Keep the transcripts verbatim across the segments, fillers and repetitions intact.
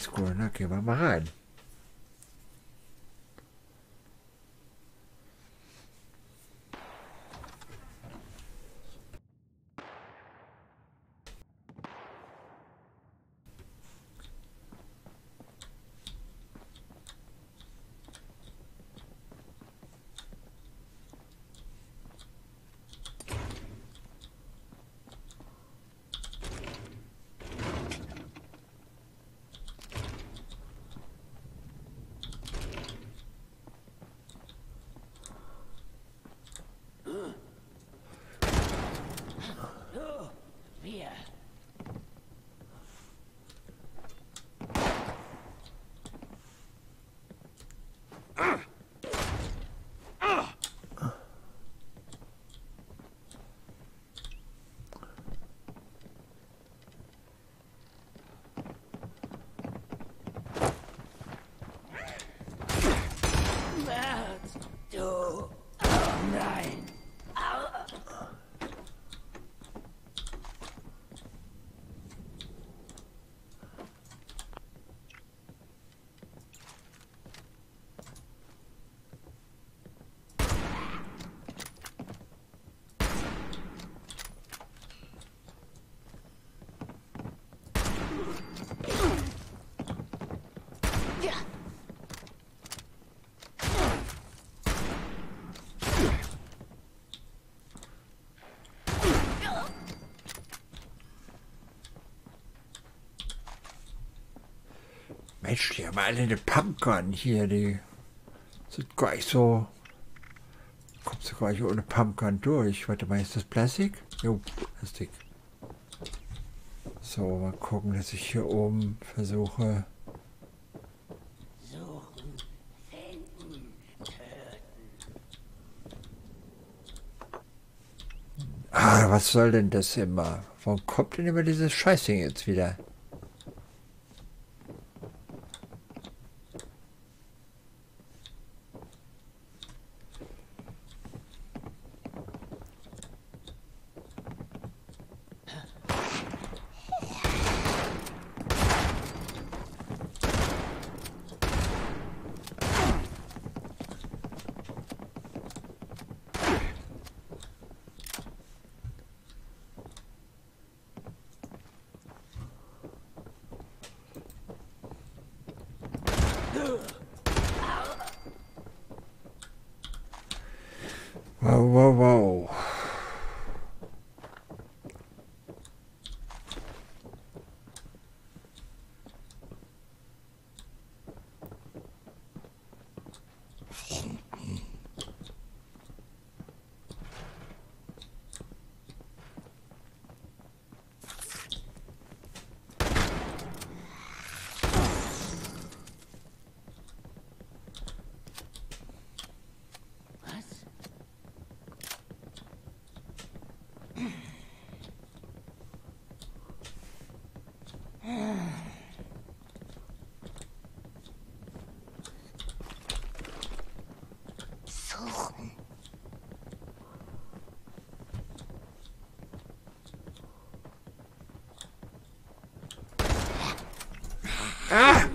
oldschool, na, gehen wir mal rein. Du. Oh nein. Mensch, die haben alle eine Pumpgun hier, die sind gar nicht so, kommst du gar nicht ohne Pumpgun durch. Warte mal, ist das Plastik? Jo, Plastik. So, mal gucken, dass ich hier oben versuche. Suchen, finden, töten. Ah, was soll denn das immer? Warum kommt denn immer dieses Scheißding jetzt wieder? Wow, wow, wow. Suchen. Ah!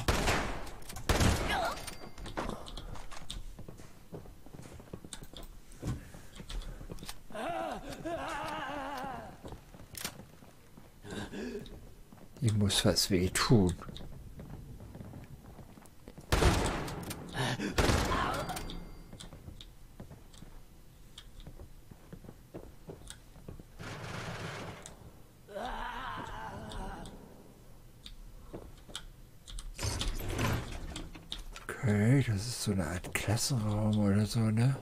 Ich muss was weh tun. Okay, das ist so eine Art Klassenraum oder so, ne?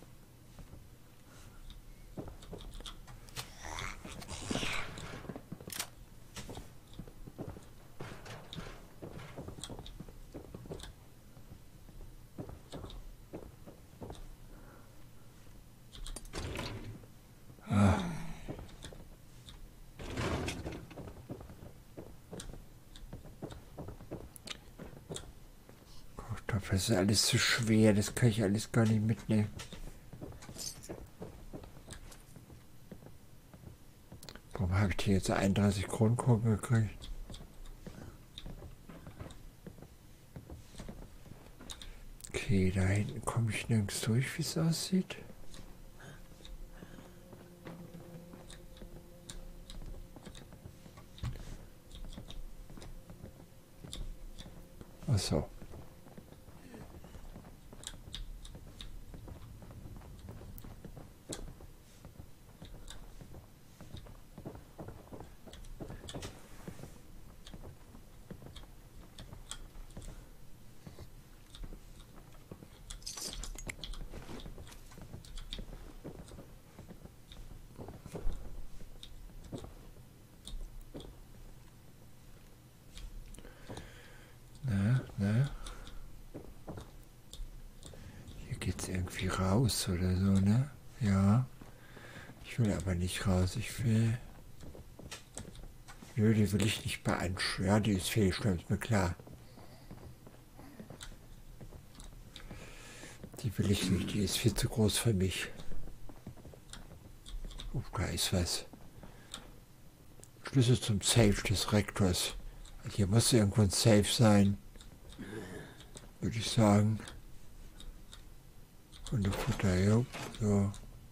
Das ist alles zu schwer, das kann ich alles gar nicht mitnehmen. Warum habe ich hier jetzt einunddreißig Kronkorken gekriegt? Okay, da hinten komme ich nirgends durch, wie es aussieht. Ach so. Na, na. Hier geht's irgendwie raus oder so, ne? Ja. Ich will aber nicht raus. Ich will... Nö, die will ich nicht beanspruchen. Ja, die ist fehlgestellt, ist mir klar. Die will ich nicht. Die ist viel zu groß für mich. Oh, da ist was. Schlüssel zum Safe des Rektors. Also hier muss irgendwo ein Safe sein. Würde ich sagen. Hundefutter, ja. So.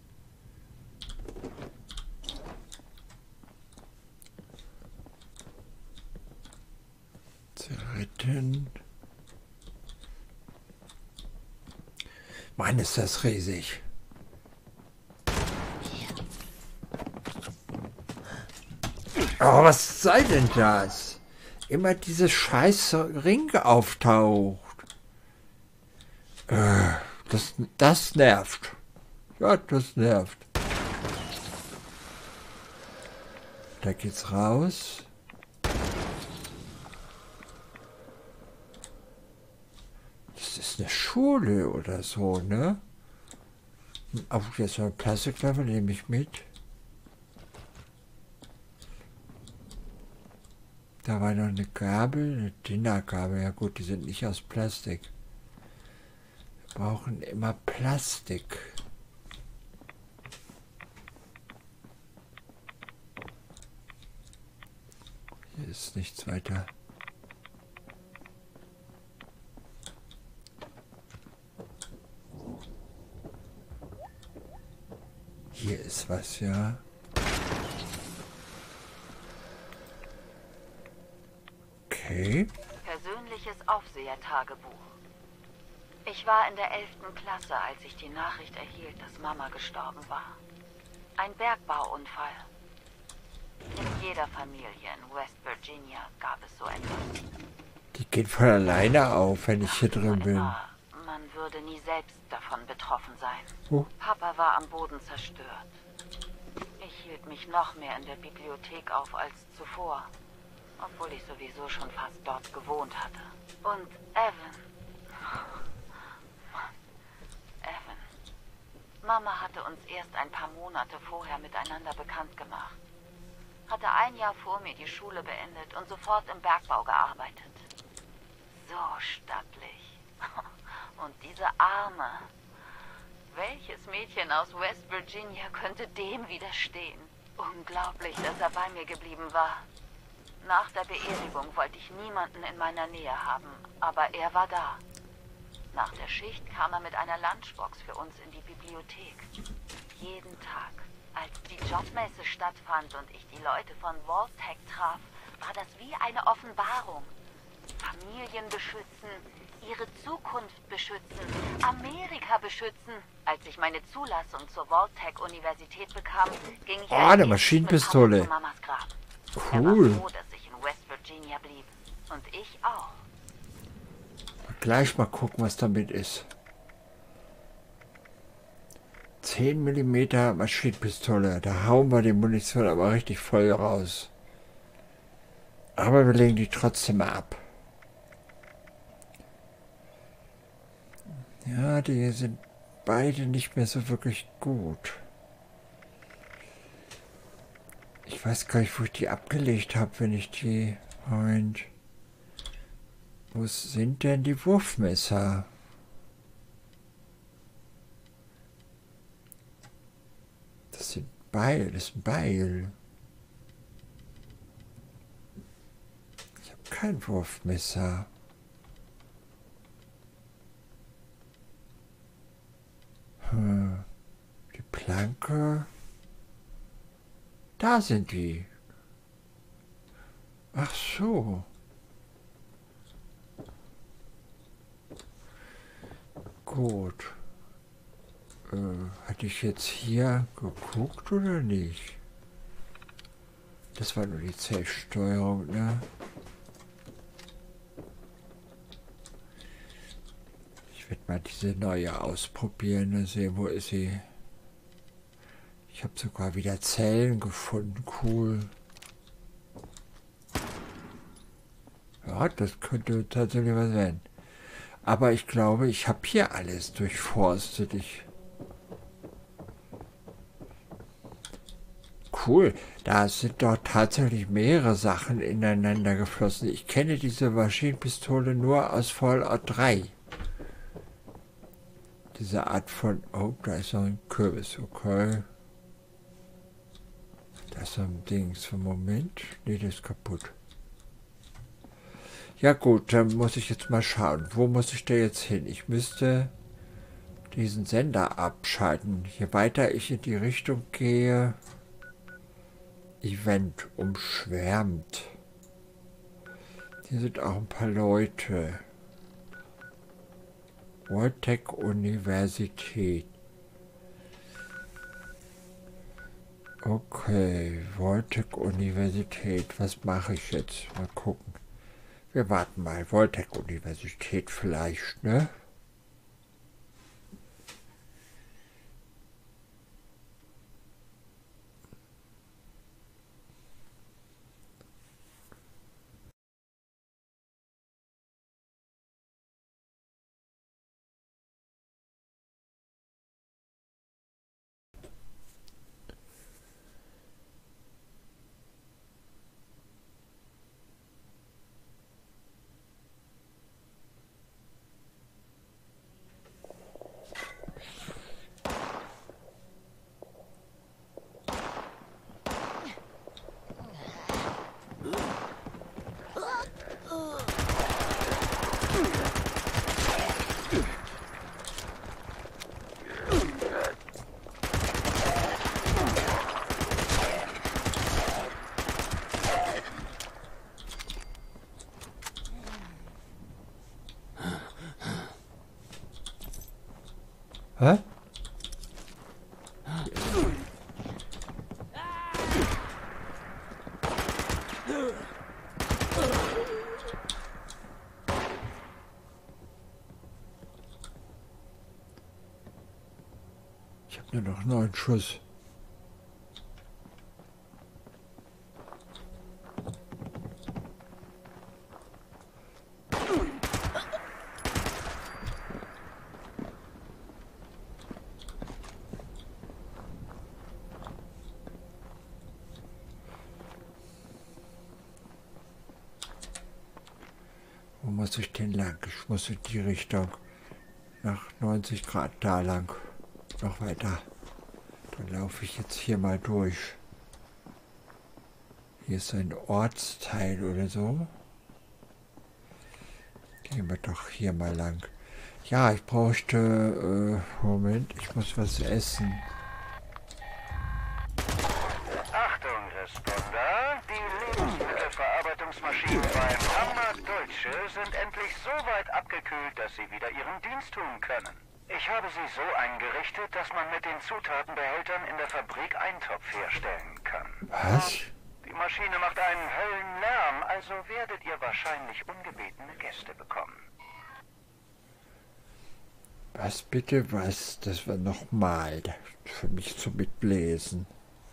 Zigaretten. Mann, ist das riesig. Oh, was sei denn das? Immer dieses scheiß Ring auftaucht. Äh, das, das nervt. Ja, das nervt. Da geht's raus. Das ist eine Schule oder so, ne? Auch jetzt so ein Plastiklevel nehme ich mit. Da war noch eine Gabel, eine Dinnergabel. Ja gut, die sind nicht aus Plastik. Wir brauchen immer Plastik. Hier ist nichts weiter. Hier ist was, ja. Okay. Persönliches Aufsehertagebuch. Ich war in der elften Klasse, als ich die Nachricht erhielt, dass Mama gestorben war. Ein Bergbauunfall. In jeder Familie in West Virginia gab es so etwas. Die geht von alleine auf, wenn ich hier drin bin. Immer, man würde nie selbst davon betroffen sein. Oh. Papa war am Boden zerstört. Ich hielt mich noch mehr in der Bibliothek auf als zuvor. Obwohl ich sowieso schon fast dort gewohnt hatte. Und Evan. Evan. Mama hatte uns erst ein paar Monate vorher miteinander bekannt gemacht. Hatte ein Jahr vor mir die Schule beendet und sofort im Bergbau gearbeitet. So stattlich. Und diese Arme. Welches Mädchen aus West Virginia könnte dem widerstehen? Unglaublich, dass er bei mir geblieben war. Nach der Beerdigung wollte ich niemanden in meiner Nähe haben, aber er war da. Nach der Schicht kam er mit einer Lunchbox für uns in die Bibliothek. Jeden Tag. Als die Jobmesse stattfand und ich die Leute von Vault-Tec traf, war das wie eine Offenbarung. Familien beschützen, ihre Zukunft beschützen, Amerika beschützen. Als ich meine Zulassung zur Vault-Tec-Universität bekam, ging ich Oh, als eine erstes Maschinenpistole. mit Papa zu Mamas Grab. Cool. Er war froh, dass ich in West Virginia blieb. Und ich auch. Gleich mal gucken, was damit ist. zehn Millimeter Maschinenpistole. Da hauen wir die Munition aber richtig voll raus. Aber wir legen die trotzdem ab. Ja, die sind beide nicht mehr so wirklich gut. Ich weiß gar nicht, wo ich die abgelegt habe, wenn ich die... Moment. Wo sind denn die Wurfmesser? Das sind Beil, das ist ein Beil. Ich habe kein Wurfmesser. Hm. Die Planke. Da sind die. Ach so. Gut. Äh, hatte ich jetzt hier geguckt oder nicht? Das war nur die Zellsteuerung, ne? Ich werde mal diese neue ausprobieren und sehen, wo ist sie. Ich habe sogar wieder Zellen gefunden, cool. Ja, das könnte tatsächlich was werden. Aber ich glaube, ich habe hier alles durchforstet. Ich cool, da sind doch tatsächlich mehrere Sachen ineinander geflossen. Ich kenne diese Maschinenpistole nur aus Fallout drei. Diese Art von... Oh, da ist noch ein Kürbis, okay. Da ist so ein Dings für Moment. Nee, das ist kaputt. Ja gut, dann muss ich jetzt mal schauen. Wo muss ich da jetzt hin? Ich müsste diesen Sender abschalten. Je weiter ich in die Richtung gehe... Event umschwärmt. Hier sind auch ein paar Leute. Voltec Universität. Okay, Voltec Universität. Was mache ich jetzt? Mal gucken. Wir warten mal. Voltec Universität vielleicht, ne? Hä? Ich habe nur noch neun Schuss. Wo muss ich denn lang? Ich muss in die Richtung. Nach neunzig Grad da lang. Noch weiter. Dann laufe ich jetzt hier mal durch. Hier ist ein Ortsteil oder so. Gehen wir doch hier mal lang. Ja, ich bräuchte... Äh, Moment, ich muss was essen. Achtung, Responder. Die Lebensmittelverarbeitungsmaschinen beim Hammer Deutsche sind endlich so weit abgekühlt, dass sie wieder ihren Dienst tun können. Ich habe sie so eingerichtet, dass man mit den Zutatenbehältern in der Fabrik Eintopf herstellen kann. Was? Die Maschine macht einen Höllenlärm, also werdet ihr wahrscheinlich ungebetene Gäste bekommen. Was bitte was? Das war nochmal für mich zu mitlesen.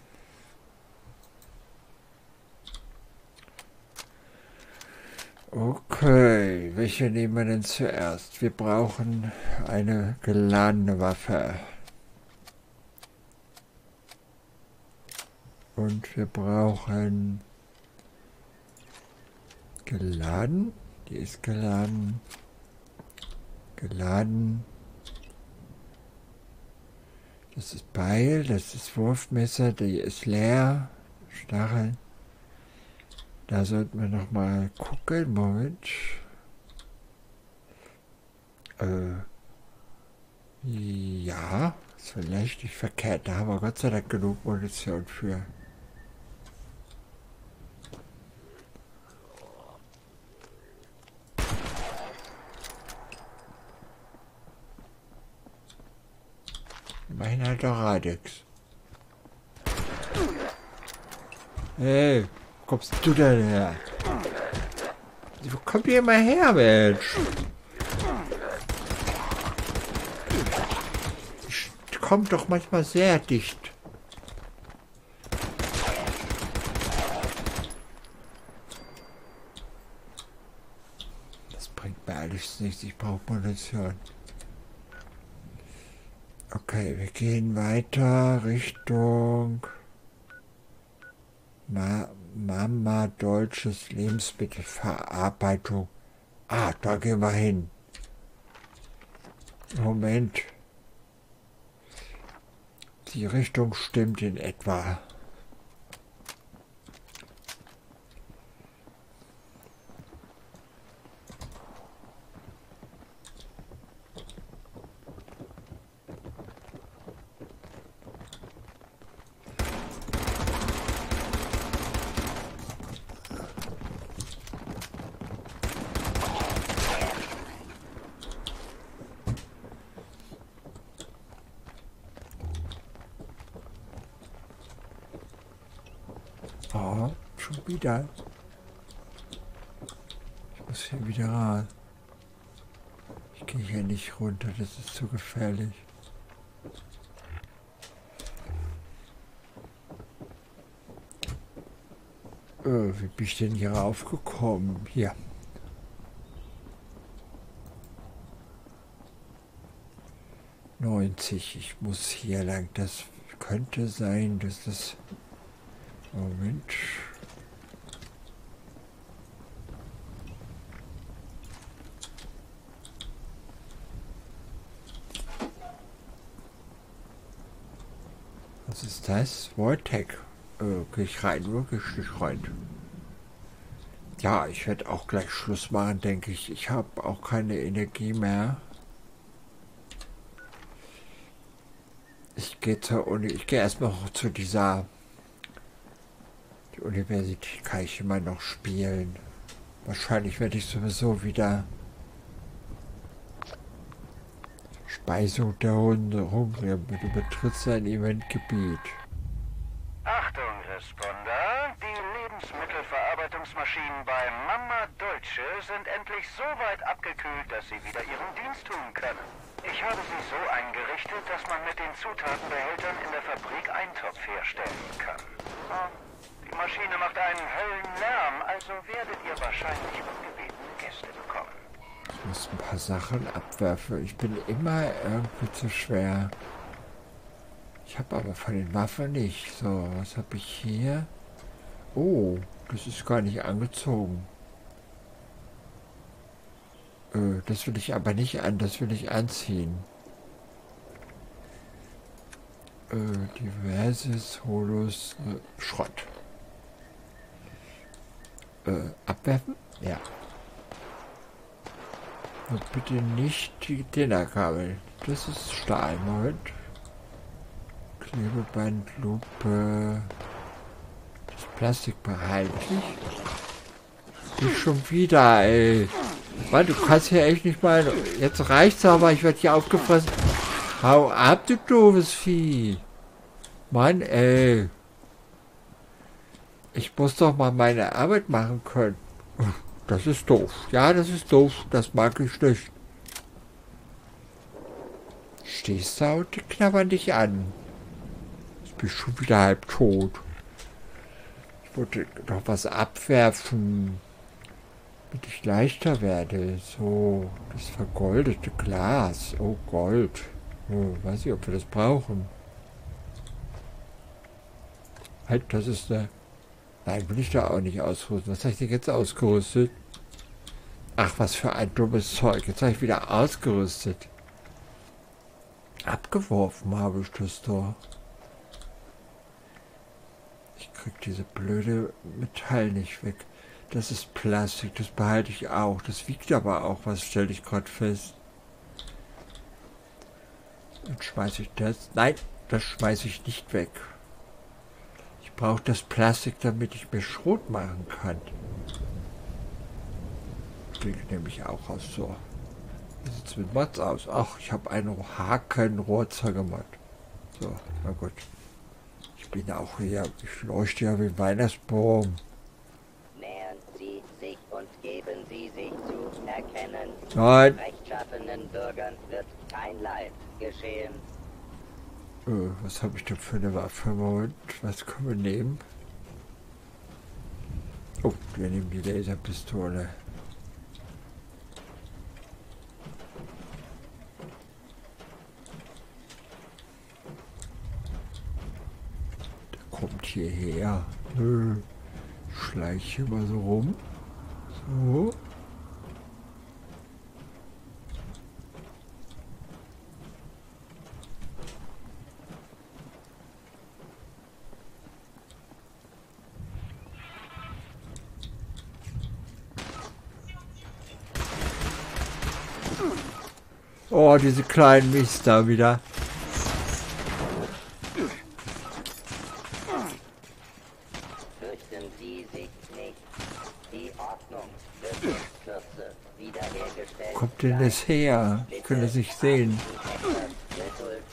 Okay, welche nehmen wir denn zuerst? Wir brauchen eine geladene Waffe. Und wir brauchen geladen. Die ist geladen. Geladen. Das ist Beil, das ist Wurfmesser, die ist leer. Stacheln. Da sollten wir noch mal gucken. Moment. Äh, ja. echt nicht verkehrt. Da haben wir Gott sei Dank genug Munition für. Immerhin halt auch Radix. Hey, wo kommst du denn her? Wo kommt ihr immer her, Mensch? Die kommt doch manchmal sehr dicht. Das bringt mir alles nichts. Ich brauche Munition. Okay, wir gehen weiter Richtung Ma Mama Deutsches Lebensmittelverarbeitung. Ah, da gehen wir hin. Moment. Die Richtung stimmt in etwa. Oh, schon wieder. Ich muss hier wieder ran. Ich gehe hier nicht runter, das ist zu gefährlich. Oh, wie bin ich denn hier raufgekommen? Hier. neunzig, ich muss hier lang. Das könnte sein, dass das... Moment. Was ist das? Vortec. Äh, gehe ich rein? Wirklich nicht rein. Ja, ich werde auch gleich Schluss machen, denke ich. Ich habe auch keine Energie mehr. Ich gehe zur Uni. Ich gehe erstmal hoch zu dieser... Die Universität kann ich immer noch spielen. Wahrscheinlich werde ich sowieso wieder Speisung der Hunde rumrennen. Du betrittst ein Eventgebiet. Achtung, Responder. Die Lebensmittelverarbeitungsmaschinen bei Mama Deutsche sind endlich so weit abgekühlt, dass sie wieder ihren Dienst tun können. Ich habe sie so eingerichtet, dass man mit den Zutatenbehältern in der Fabrik Eintopf herstellen kann. Die Maschine macht einen Höllenlärm, also werdet ihr wahrscheinlich ungebetene Gäste bekommen. Ich muss ein paar Sachen abwerfen. Ich bin immer irgendwie zu schwer. Ich habe aber von den Waffen nicht. So, was habe ich hier? Oh, das ist gar nicht angezogen. Äh, das will ich aber nicht an. Das will ich anziehen. Äh, diverses Holos äh, Schrott. Äh, abwerfen? Ja. Und bitte nicht die Dinnerkabel. Das ist Stahl. Moment. Klebeband, Lupe. Das Plastik behalte ich. Nicht schon wieder, ey. Mann, du kannst hier echt nicht mal... Jetzt reicht's aber, ich werde hier aufgefressen. Hau ab, du doofes Vieh. Mann, ey. Ich muss doch mal meine Arbeit machen können. Das ist doof. Ja, das ist doof. Das mag ich nicht. Stehst da und die knabbern dich an. Jetzt bist du schon wieder halb tot. Ich wollte doch was abwerfen, damit ich leichter werde. So, das vergoldete Glas. Oh, Gold. Oh, weiß ich, ob wir das brauchen. Halt, das ist eine... Nein, will ich da auch nicht ausrüsten. Was habe ich denn jetzt ausgerüstet? Ach, was für ein dummes Zeug. Jetzt habe ich wieder ausgerüstet. Abgeworfen habe ich das doch. Ich krieg diese blöde Metall nicht weg. Das ist Plastik, das behalte ich auch. Das wiegt aber auch was, stelle ich gerade fest. Jetzt schmeiße ich das. Nein, das schmeiße ich nicht weg. Ich brauche das Plastik, damit ich mir Schrot machen kann. Klingt nämlich auch aus so. Wie sieht es mit Mods aus? Ach, ich habe einen Hakenrohr zergemacht. So, na gut. Ich bin auch hier, ich leuchte ja wie ein Weihnachtsbaum. Nähern Sie sich und geben Sie sich zu erkennen. Nein. Rechtschaffenen Bürgern wird kein Leid geschehen. Äh, was habe ich denn für eine Waffe? Moment, was können wir nehmen? Oh, wir nehmen die Laserpistole. Der kommt hierher. Nö. Schleich hier mal so rum. So. Oh, diese kleinen Mist da wieder. Fürchten Sie sich nicht. Die Ordnung wird in Kürze wiederhergestellt. Kommt denn das her? Ich kann das nicht sehen. Geduld.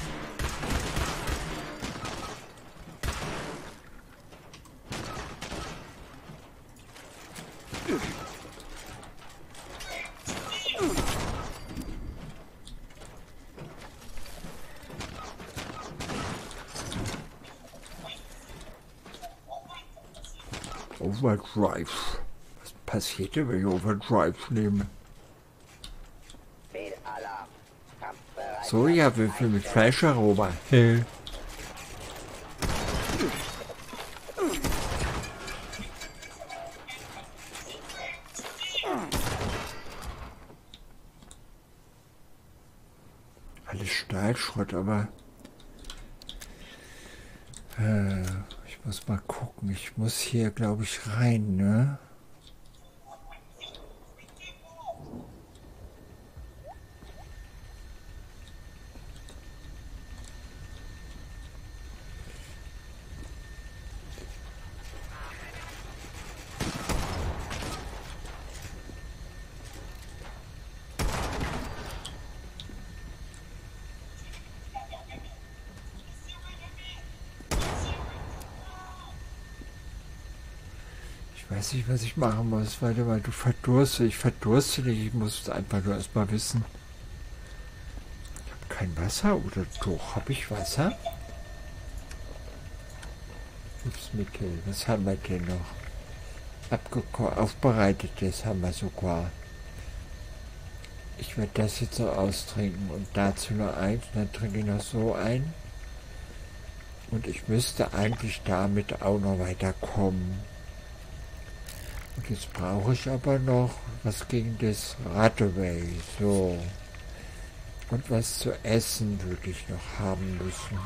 Overdrive. Was passiert denn, wenn ich Overdrive nehme? Fehlalarm. Kampfbereit. Sojawürfel mit Fleischaroma. Hä? Alles Stahlschrott, aber äh, ich muss mal gucken. Ich muss hier, glaube ich, rein, ne? Ich weiß nicht, was ich machen muss. Warte mal, du verdurste. Ich verdurste nicht. Ich muss es einfach nur erstmal wissen. Ich habe kein Wasser. Oder doch, habe ich Wasser? Hilfsmittel. Was haben wir denn noch? Abgeko- Aufbereitetes haben wir sogar. Ich werde das jetzt so austrinken. Und dazu nur eins. Dann trinke ich noch so ein. Und ich müsste eigentlich damit auch noch weiterkommen. Und jetzt brauche ich aber noch was gegen das Ratteway. So. Und was zu essen würde ich noch haben müssen.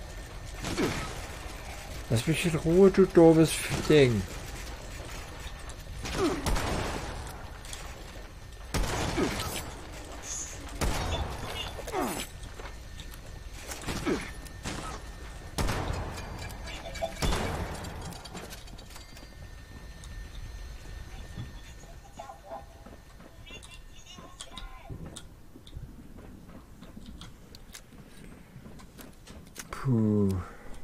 Lass mich in Ruhe, du doofes Ding. Puh.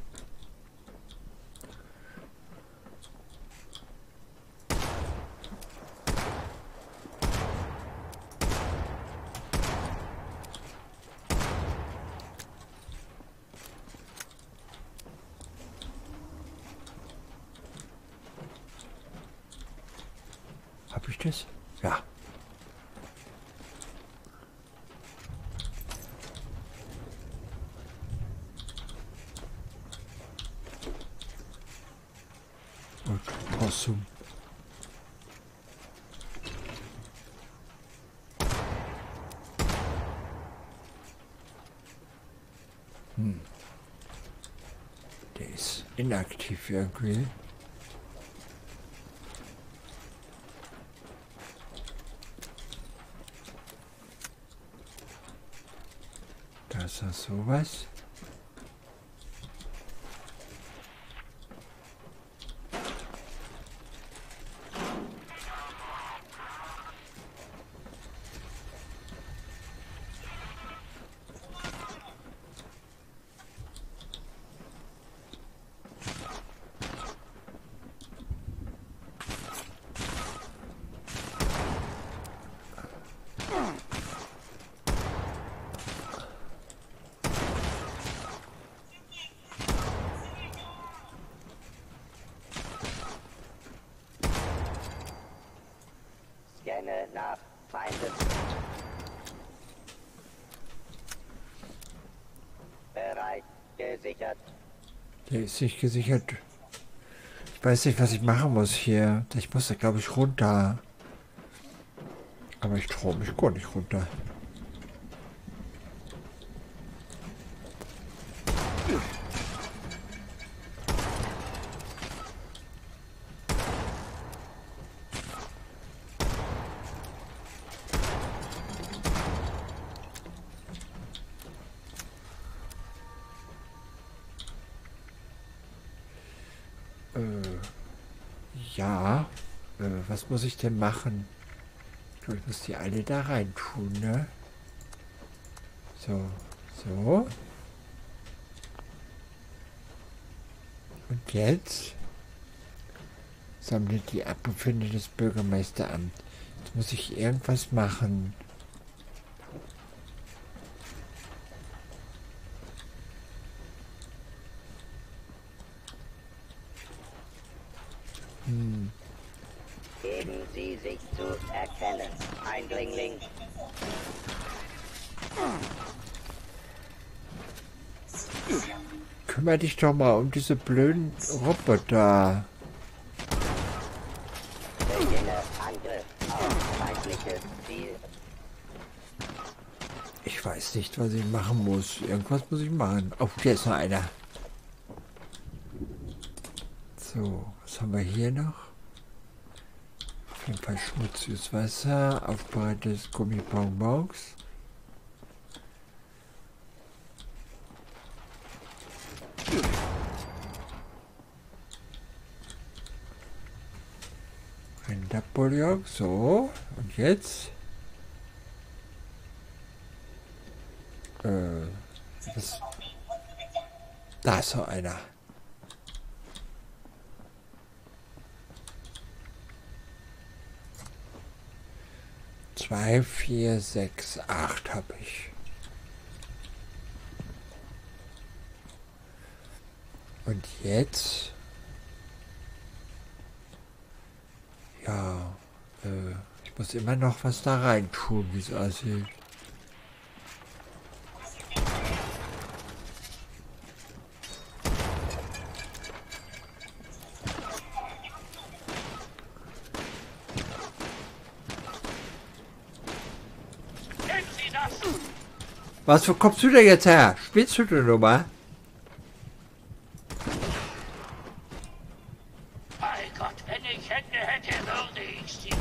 Hab ich das? Ja. Und Possum. Hm. Der ist inaktiv irgendwie. Da ist das sowas. beendet. Bereit, gesichert. Der ist nicht gesichert. Ich weiß nicht, was ich machen muss hier. Ich muss da, glaube ich, runter. Aber ich traue mich gar nicht runter. Ja, äh, was muss ich denn machen? Ich glaube, ich muss die alle da rein tun, ne? So, so. Und jetzt sammelt die Abgefunde des Bürgermeisteramt. Jetzt muss ich irgendwas machen. Hm. Geben Sie sich zu erkennen, Eindringling. Kümmer dich doch mal um diese blöden Roboter. Beginne Angriff auf feindliches Ziel. Ich weiß nicht, was ich machen muss. Irgendwas muss ich machen. Oh, hier ist noch einer. So, was haben wir hier noch? Auf jeden Fall schmutziges Wasser, aufbereitetes Gummibonbons. Ein Napoleon, so. Und jetzt? Äh, das, da ist noch einer. Zwei, vier, sechs, acht habe ich. Und jetzt? Ja, äh, ich muss immer noch was da rein tun, wie es aussieht. Was, wo kommst du denn jetzt her? Spielst du denn nochmal? Bei Gott, wenn ich Hände hätte, würde ich sie.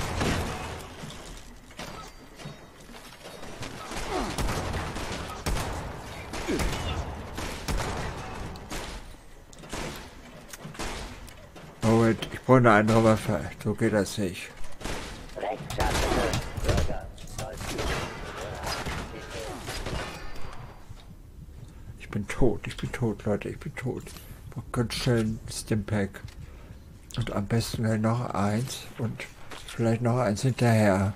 Moment, ich brauche eine andere Waffe. So geht das nicht. Rechtschaffene Bürger sollten. Ich bin tot, ich bin tot, Leute, ich bin tot. Ich brauche ganz schnell ein Stimpack. Und am besten gleich noch eins und vielleicht noch eins hinterher.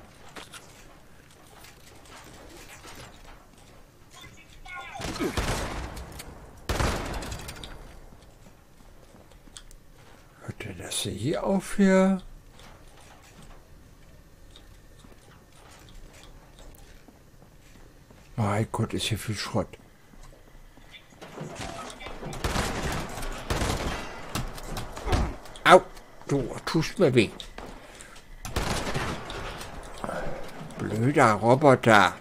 Hört ihr das hier auf hier? Mein Gott, ist hier viel Schrott. Au, du tust mir weh. Blöder Roboter.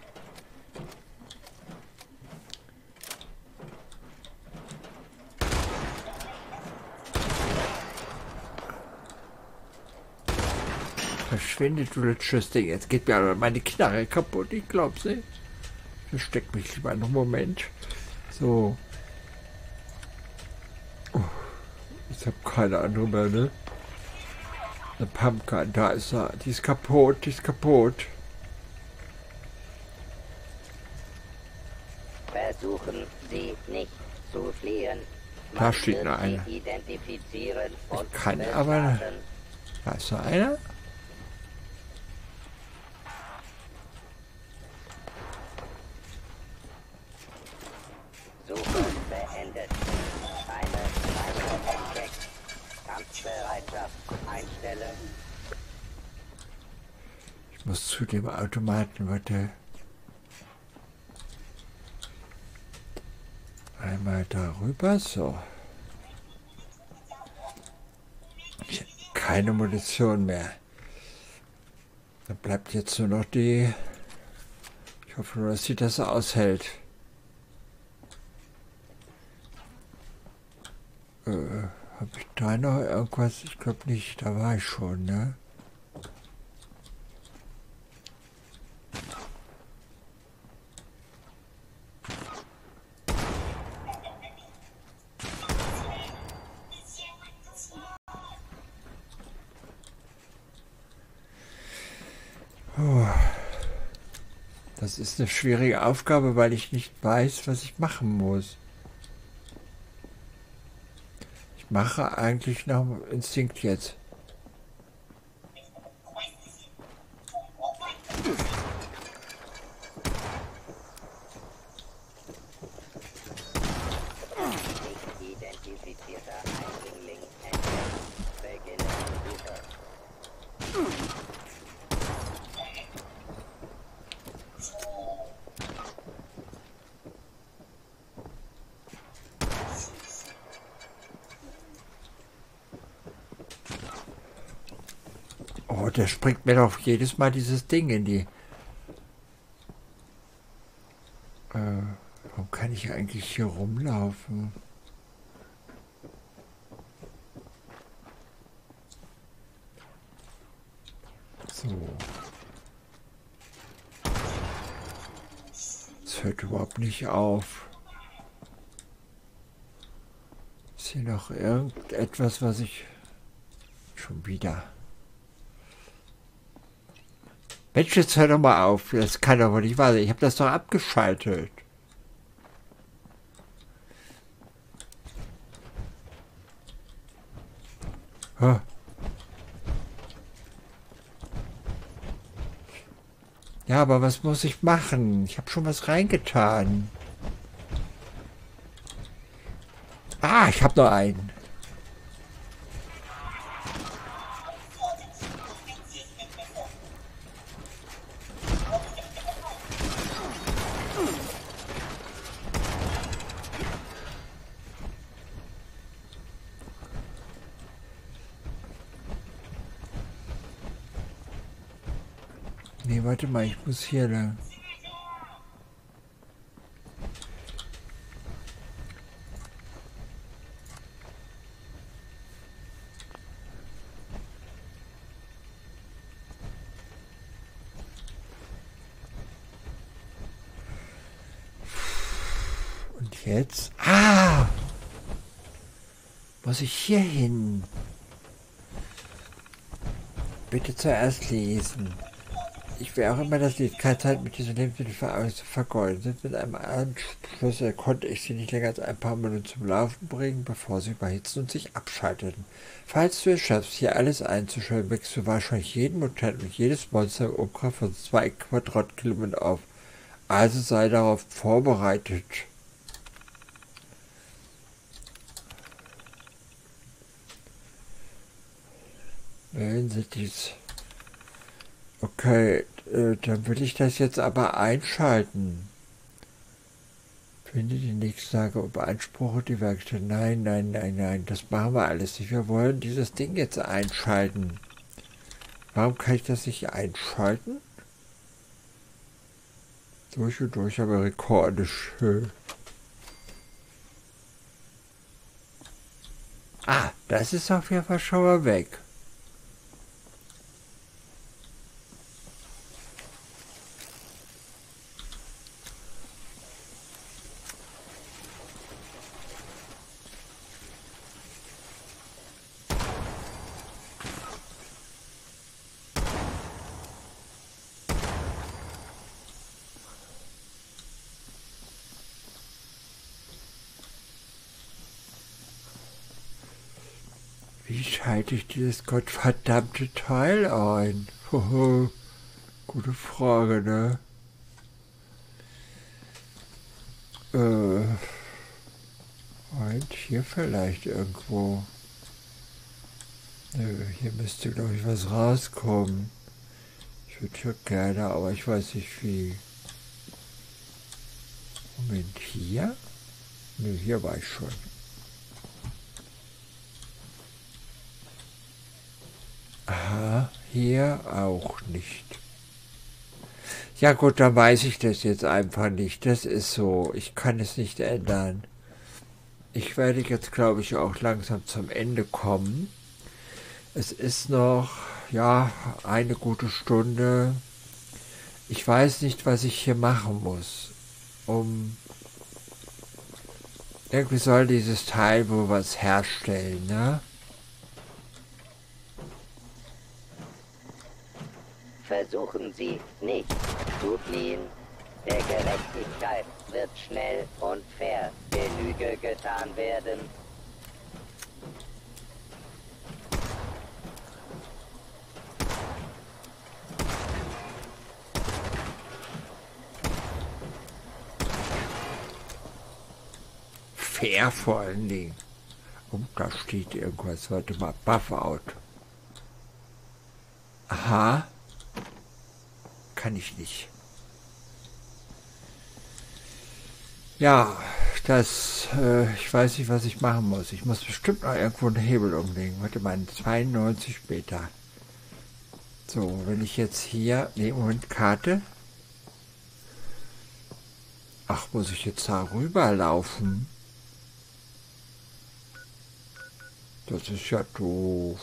Verschwinde, du das Schüssel. Jetzt geht mir aber meine Knarre kaputt. Ich glaub's nicht. Versteck mich lieber noch einen Moment. So. Oh, ich habe keine andere mehr, ne? Eine Pumpkin, da ist er. Die ist kaputt, die ist kaputt. Versuchen Sie nicht zu fliehen. Da Man steht wird noch einer. Sie identifizieren und Ich kann aber... bestrafen. Da ist noch einer. Suche beendet. Eine Feinde entdeckt. Kampfbereitschaft einstellen. Ich muss zu dem Automaten, warte. Einmal darüber, so. Ich habe keine Munition mehr. Da bleibt jetzt nur noch die... Ich hoffe nur, dass sie das aushält. Äh, habe ich da noch irgendwas? Ich glaube nicht, da war ich schon, ne? Oh. Das ist eine schwierige Aufgabe, weil ich nicht weiß, was ich machen muss. Ich mache eigentlich nach dem Instinkt jetzt. Oh, der springt mir doch jedes Mal dieses Ding in die... Äh, warum kann ich eigentlich hier rumlaufen? So. Es hört überhaupt nicht auf. Ist hier noch irgendetwas, was ich... Schon wieder... Mensch, jetzt hör doch mal auf. Das kann doch wohl nicht wahr sein. Ich habe das doch abgeschaltet. Huh. Ja, aber was muss ich machen? Ich habe schon was reingetan. Ah, ich habe noch einen. Nee, warte mal, ich muss hier lang. Und jetzt? Ah! Muss ich hier hin? Bitte zuerst lesen. Ich will auch immer das Lied. Keine Zeit mit diesen Lebensmitteln zu vergeuden. Sind mit einem Anschluss konnte ich sie nicht länger als ein paar Minuten zum Laufen bringen, bevor sie überhitzten und sich abschalteten. Falls du es schaffst, hier alles einzuschalten, wächst du wahrscheinlich jeden Mutant und jedes Monster im Umkreis von zwei Quadratkilometern auf. Also sei darauf vorbereitet. Wählen Sie dies. Okay, äh, dann will ich das jetzt aber einschalten. Finde die nächste Tage und beanspruche die Werkstatt. Nein, nein, nein, nein, das machen wir alles nicht. Wir wollen dieses Ding jetzt einschalten. Warum kann ich das nicht einschalten? Durch und durch, aber Rekorde schön. Ah, das ist auf jeden Fall schon mal weg. Wie schalte ich dieses gottverdammte Teil ein? Hoho, gute Frage, ne? Äh, und hier vielleicht irgendwo. Nö, hier müsste, glaube ich, was rauskommen. Ich würde schon gerne, aber ich weiß nicht wie. Moment, hier? Ne, hier war ich schon. Aha, hier auch nicht. Ja gut, dann weiß ich das jetzt einfach nicht. Das ist so. Ich kann es nicht ändern. Ich werde jetzt, glaube ich, auch langsam zum Ende kommen. Es ist noch, ja, eine gute Stunde. Ich weiß nicht, was ich hier machen muss, um... Irgendwie soll dieses Teil wohl was herstellen, ne? Versuchen Sie nicht zu fliehen. Der Gerechtigkeit wird schnell und fair Genüge getan werden. Fair vor allen Dingen. Und da steht irgendwas. Warte mal, Buff-Out. Aha. Kann ich nicht. Ja, das, äh, ich weiß nicht, was ich machen muss. Ich muss bestimmt noch irgendwo einen Hebel umlegen. Warte mal, zweiundneunzig Meter. So, wenn ich jetzt hier, ne, Moment, Karte. Ach, muss ich jetzt da rüberlaufen? Das ist ja doof.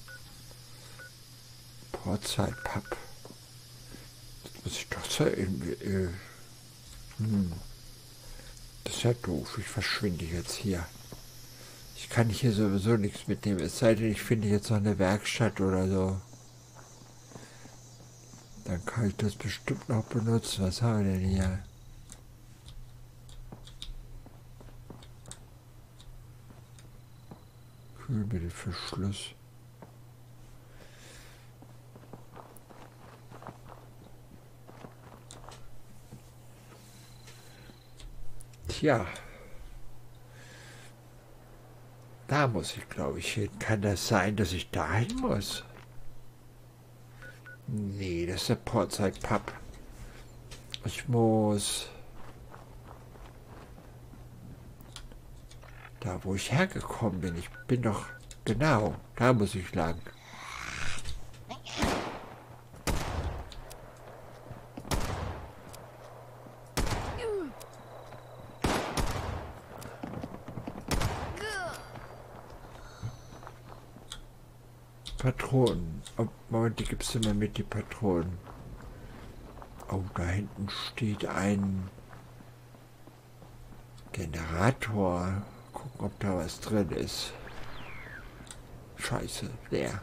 Portzeitpapp. Das muss ich doch so irgendwie... Äh, hm. Das ist ja doof. Ich verschwinde jetzt hier. Ich kann hier sowieso nichts mitnehmen. Es sei denn, ich finde jetzt noch eine Werkstatt oder so. Dann kann ich das bestimmt noch benutzen. Was haben wir denn hier? Kühlmittelverschluss. Tja. Da muss ich, glaube ich, hin. Kann das sein, dass ich da hin muss? Nee, das ist der Portzeitpapp. Ich muss... Da, wo ich hergekommen bin. Ich bin doch... Genau, da muss ich lang. Patronen. Oh, Moment, die gibst du mir mit, die Patronen. Oh, da hinten steht ein Generator. Gucken, ob da was drin ist. Scheiße, leer.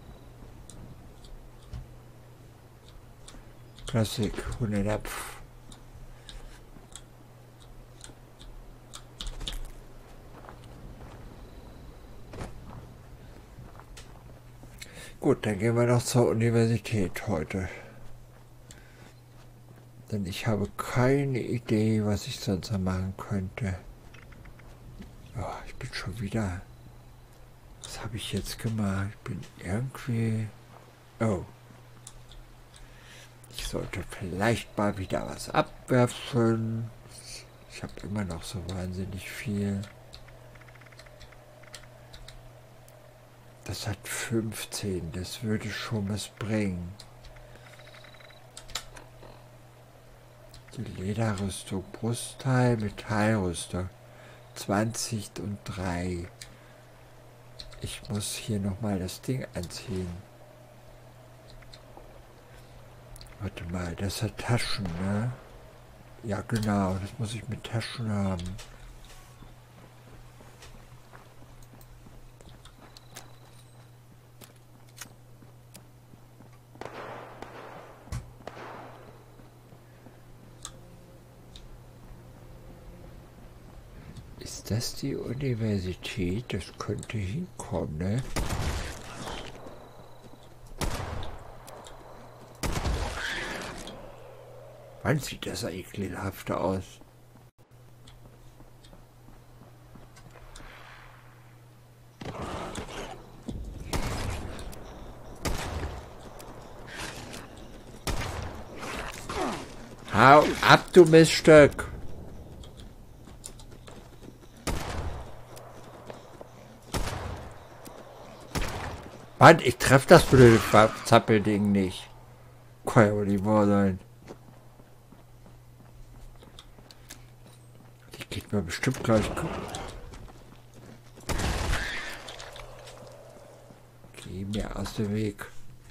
Klassik, Hundernapf. Gut, dann gehen wir noch zur Universität heute. Denn ich habe keine Idee, was ich sonst noch machen könnte. Oh, ich bin schon wieder... Was habe ich jetzt gemacht? Ich bin irgendwie... Oh. Ich sollte vielleicht mal wieder was abwerfen. Ich habe immer noch so wahnsinnig viel. Das hat fünfzehn. Das würde schon was bringen. Die Lederrüstung, Brustteil, Metallrüstung. zwanzig und drei. Ich muss hier nochmal das Ding anziehen. Warte mal, das hat Taschen, ne? Ja, genau, das muss ich mit Taschen haben. Ist das die Universität? Das könnte hinkommen, ne? Wann sieht das ekelhafter aus? Hau ab, du Miststück! Mann, ich treffe das blöde Zappelding nicht. Kann ja wohl nicht wahr sein. Die geht mir bestimmt gleich. Geh mir aus dem Weg.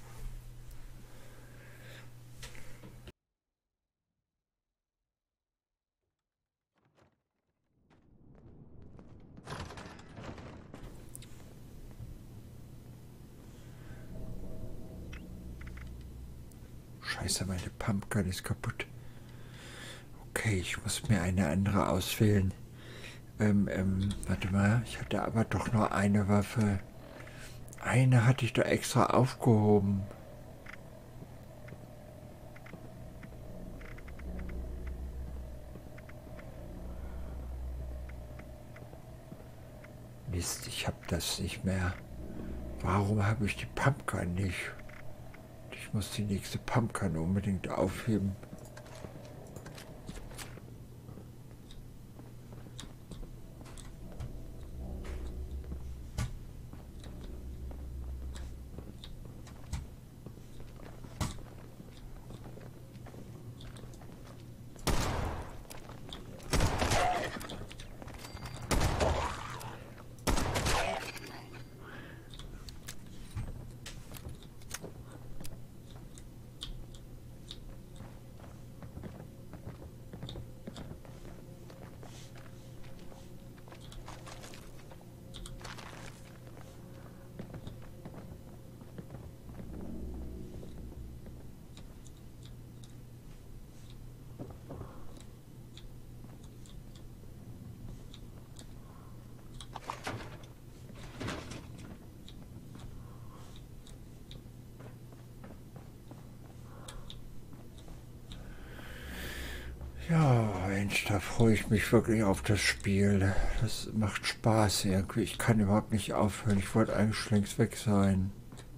Scheiße, meine Pumpgun ist kaputt. Okay, ich muss mir eine andere auswählen. Ähm, ähm, warte mal, ich hatte aber doch nur eine Waffe. Eine hatte ich da extra aufgehoben. Mist, ich habe das nicht mehr. Warum habe ich die Pumpgun nicht? Ich muss die nächste Pumpgun unbedingt aufheben. Ja, Mensch, da freue ich mich wirklich auf das Spiel. Das macht Spaß irgendwie. Ich kann überhaupt nicht aufhören. Ich wollte eigentlich längst weg sein.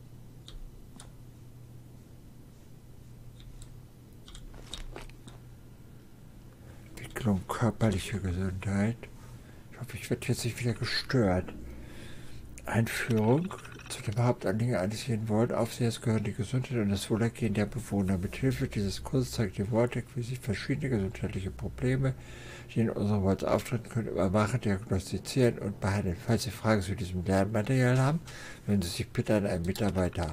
Entwicklung körperliche Gesundheit. Ich hoffe, ich werde jetzt nicht wieder gestört. Einführung. Zu dem Hauptanliegen eines jeden Vault-Aufsehers gehören die Gesundheit und das Wohlergehen der Bewohner. Mithilfe dieses Kurses zeigt die Vault-Deck, wie sich verschiedene gesundheitliche Probleme, die in unseren Vaults auftreten können, überwachen, diagnostizieren und behandeln. Falls Sie Fragen zu diesem Lernmaterial haben, wenden Sie sich bitte an einen Mitarbeiter.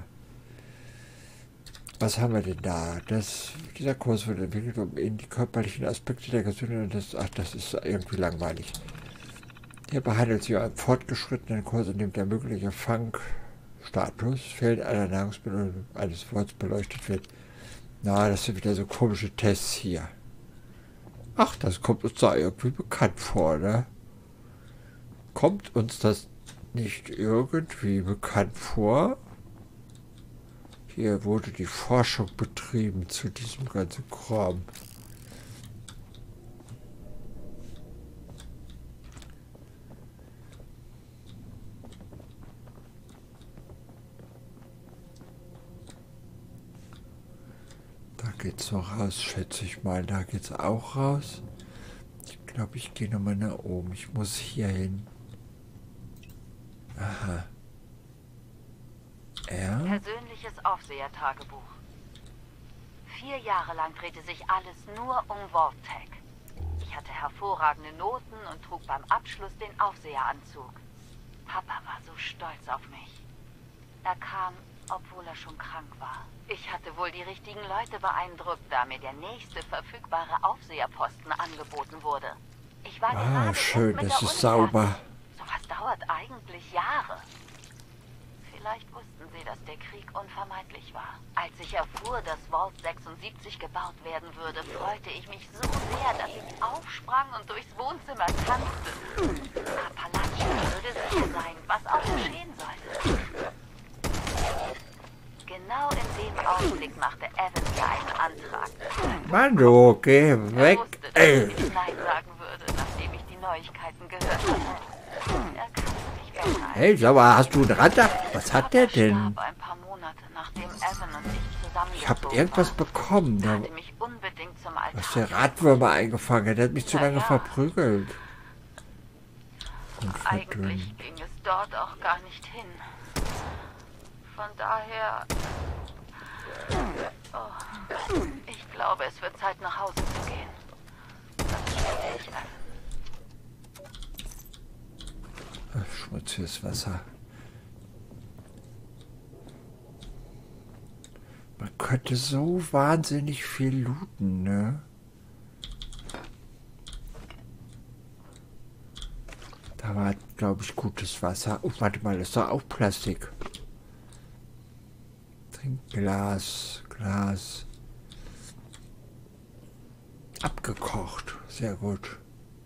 Was haben wir denn da? Das, dieser Kurs wird entwickelt, um Ihnen die körperlichen Aspekte der Gesundheit und das... Ach, das ist irgendwie langweilig. Hier behandelt sich einen fortgeschrittenen Kurs, in dem der mögliche Fangstatus, Feld einer Nahrungsmittel eines Worts beleuchtet wird. Na, das sind wieder so komische Tests hier. Ach, das kommt uns da irgendwie bekannt vor, ne? Kommt uns das nicht irgendwie bekannt vor? Hier wurde die Forschung betrieben zu diesem ganzen Kram. Da geht's noch raus, schätze ich mal. Da geht's auch raus. Ich glaube, ich gehe nochmal nach oben. Ich muss hier hin. Aha. Ja. Persönliches Aufsehertagebuch. Vier Jahre lang drehte sich alles nur um Vault-Tec. Ich hatte hervorragende Noten und trug beim Abschluss den Aufseheranzug. Papa war so stolz auf mich. Er kam, obwohl er schon krank war. Ich hatte wohl die richtigen Leute beeindruckt, da mir der nächste verfügbare Aufseherposten angeboten wurde. Ich war Ah, gerade schön, mit das der ist Uni sauber. fertig. Sowas dauert eigentlich Jahre. Vielleicht wussten sie, dass der Krieg unvermeidlich war. Als ich erfuhr, dass Vault sechsundsiebzig gebaut werden würde, freute ich mich so sehr, dass ich aufsprang und durchs Wohnzimmer tanzte. Appalachia würde sicher sein, was auch geschehen sollte. Genau in dem Augenblick machte Evan mir einen Antrag. Mann, du, geh weg. Er wusste, dass Ey. ich nicht Nein sagen würde, nachdem ich die Neuigkeiten gehört hatte. Er kannte mich besser als Hey, sag mal, hast du einen Radar? Was hat der Papa denn? starb ein paar Monate, nachdem Evan und ich zusammengezogen Ich habe irgendwas waren. bekommen. Er Da, hatte mich unbedingt zum am Altar. Was der Radwürmer eingefangen hat, der hat mich zu Na lange ja. verprügelt. Und Eigentlich verdünnt. ging es dort auch gar nicht hin. Von daher... Oh, ich glaube, es wird Zeit, nach Hause zu gehen. Das schmeckt sich an. Ach, schmutziges Wasser. Man könnte so wahnsinnig viel looten, ne? Da war, glaube ich, gutes Wasser. Oh, warte mal, das ist doch auch Plastik. Trinkglas, Glas. Abgekocht. Sehr gut.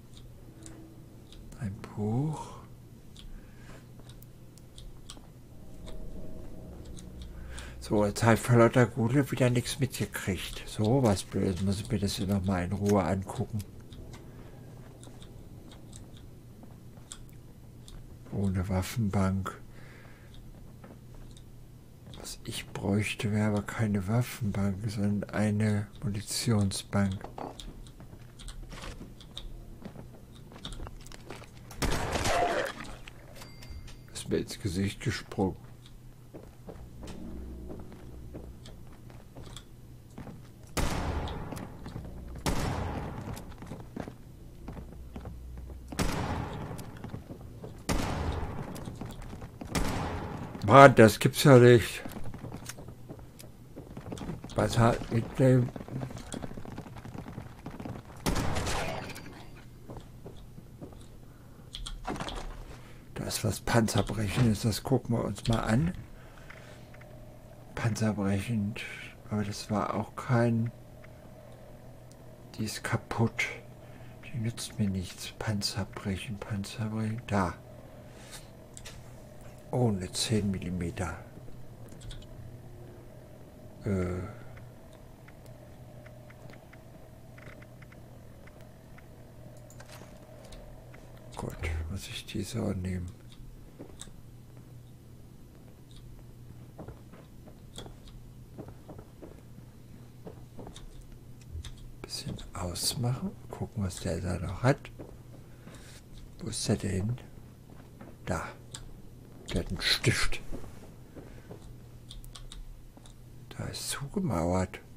Ein Buch. So, jetzt habe ich vor lauter Gute wieder nichts mitgekriegt. So, was Blödes. Muss ich mir das hier nochmal in Ruhe angucken. Ohne Waffenbank. Was ich bräuchte, wäre aber keine Waffenbank, sondern eine Munitionsbank. Ist mir ins Gesicht gesprungen. Mann, das gibt's ja nicht. Was hat mit dem... Da ist was Panzerbrechendes, das gucken wir uns mal an. Panzerbrechend, aber das war auch kein... Die ist kaputt. Die nützt mir nichts. Panzerbrechen, Panzerbrechen, da. Oh, eine zehn Millimeter. Äh. Gott, muss ich diese auch nehmen? Bisschen ausmachen. Gucken, was der da noch hat. Wo ist der denn? Da. Der hat einen Stift. Da ist zugemauert.